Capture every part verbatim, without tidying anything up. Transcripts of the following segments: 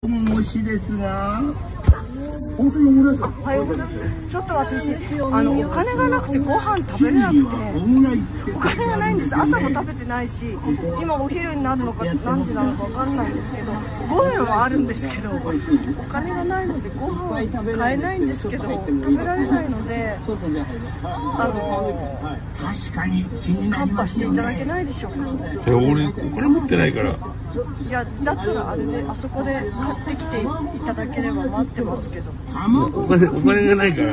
もしですが、 おはようございます。ちょっと私、あの、お金がなくてご飯食べれなくて、お金がないんです。朝も食べてないし、今お昼になるのか何時なのかわかんないんですけど、ごえんはあるんですけど、お金がないのでご飯は買えないんですけど、食べられないので、あの、カンパしていただけないでしょうか。 え、俺、お金持ってないから。 いや、だったらあれで、あそこで買ってきていただければ待ってますけど。 お金、お金がないから。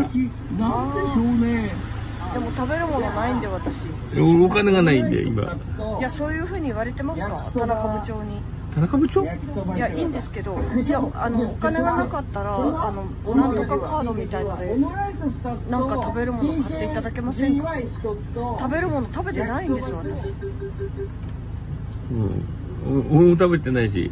でも食べるものないんで私。 俺お金がないんで今。 いや、そういうふうに言われてますか、田中部長に。 田中部長？ いや、いいんですけど、いや、あのお金がなかったら、あのなんとかカードみたいのでなんか食べるもの買っていただけませんか。食べるもの食べてないんです私。 うん、俺も食べてないし。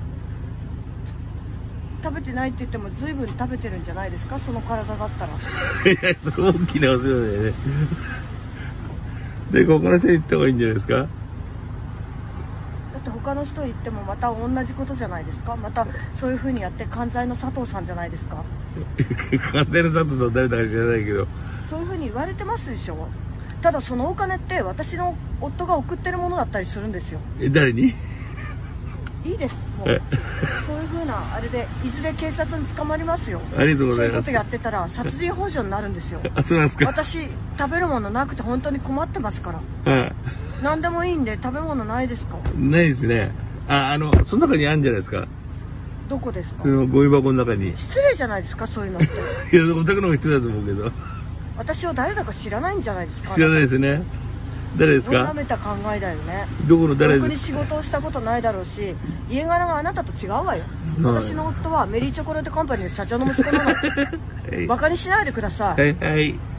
食べてないって言っても随分食べてるんじゃないですか、その体だったら。 いや、その大きなお世話だよね。で、他の人に行った方がいいんじゃないですか。 だって他の人行ってもまた同じことじゃないですか。またそういうふうにやって関西の佐藤さんじゃないですか。 関西の佐藤さん誰だか知らないけど。 そういうふうに言われてますでしょ。ただそのお金って私の夫が送ってるものだったりするんですよ。 え、誰に？ いいです。もうそういう風なあれでいずれ警察に捕まりますよ。 ありがとうございます。 そういうことやってたら殺人幇助になるんですよ。 あ、そうなんですか。 私食べるものなくて本当に困ってますから。 はい。 何でもいいんで食べ物ないですか？ ないですね。あ、あのその中にあるんじゃないですか。 どこですか？ そのゴミ箱の中に。 失礼じゃないですか、そういうのって。 いや、お宅の方が失礼だと思うけど。 私を誰だか知らないんじゃないですか。 知らないですね。誰ですか？ なめた考えだよね。 どこの誰ですか？ ろくに仕事をしたことないだろうし、家柄があなたと違うわよ。私の夫はメリーチョコレートカンパニーの社長の息子なの。バカにしないでください。 はいはい。